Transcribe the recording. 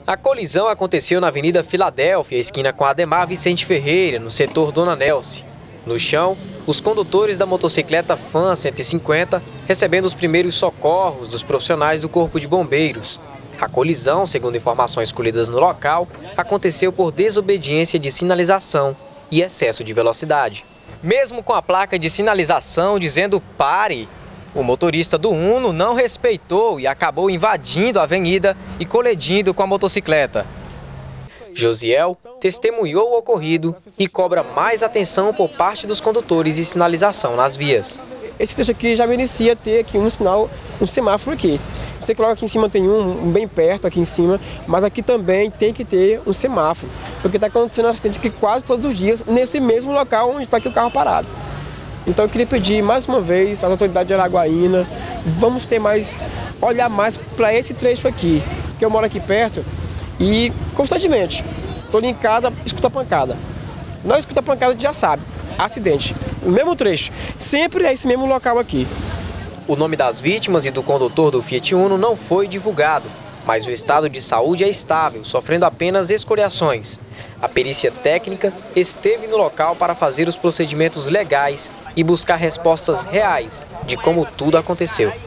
A colisão aconteceu na Avenida Filadélfia, esquina com Ademar Vicente Ferreira, no setor Dona Nelce. No chão, os condutores da motocicleta Fan 150 recebendo os primeiros socorros dos profissionais do Corpo de Bombeiros. A colisão, segundo informações colhidas no local, aconteceu por desobediência de sinalização e excesso de velocidade. Mesmo com a placa de sinalização dizendo pare, o motorista do Uno não respeitou e acabou invadindo a avenida e colidindo com a motocicleta. Josiel testemunhou o ocorrido e cobra mais atenção por parte dos condutores de sinalização nas vias. Esse trecho aqui já merecia ter aqui um sinal, um semáforo aqui. Você coloca aqui em cima, tem um bem perto aqui em cima, mas aqui também tem que ter um semáforo, porque está acontecendo acidente aqui quase todos os dias, nesse mesmo local onde está aqui o carro parado. Então eu queria pedir mais uma vez às autoridades de Araguaína, vamos ter olhar mais para esse trecho aqui, que eu moro aqui perto e constantemente, estou em casa, escuto a pancada. Nós escuta a pancada, a gente já sabe, acidente, o mesmo trecho, sempre é esse mesmo local aqui. O nome das vítimas e do condutor do Fiat Uno não foi divulgado, mas o estado de saúde é estável, sofrendo apenas escoriações. A perícia técnica esteve no local para fazer os procedimentos legais e buscar respostas reais de como tudo aconteceu.